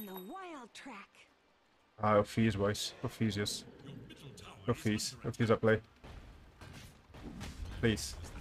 on the wild track. Fuse, boys. Go fuse, yes. Go fuse. Go fuse up play. Please.